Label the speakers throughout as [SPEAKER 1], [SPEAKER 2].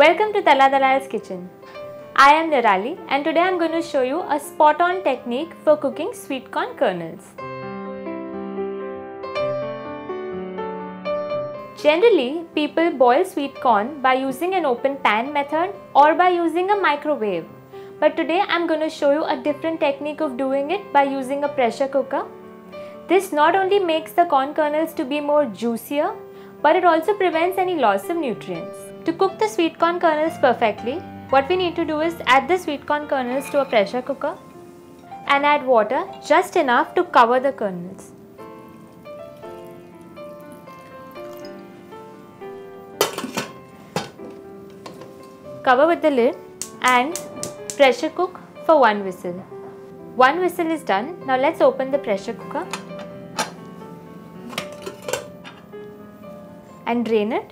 [SPEAKER 1] Welcome to Tala Dalal's kitchen. I am Nirali and today I am going to show you a spot on technique for cooking sweet corn kernels. Generally, people boil sweet corn by using an open pan method or by using a microwave. But today I am going to show you a different technique of doing it by using a pressure cooker. This not only makes the corn kernels to be more juicier, but it also prevents any loss of nutrients. To cook the sweet corn kernels perfectly, what we need to do is add the sweet corn kernels to a pressure cooker and add water just enough to cover the kernels. Cover with the lid and pressure cook for one whistle. One whistle is done. Now let's open the pressure cooker and drain it.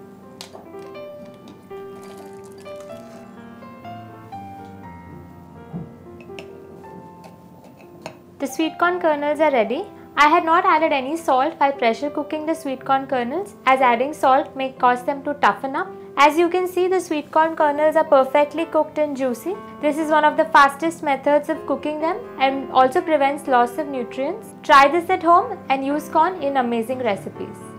[SPEAKER 1] The sweet corn kernels are ready. I had not added any salt while pressure cooking the sweet corn kernels, as adding salt may cause them to toughen up. As you can see, the sweet corn kernels are perfectly cooked and juicy. This is one of the fastest methods of cooking them and also prevents loss of nutrients. Try this at home and use corn in amazing recipes.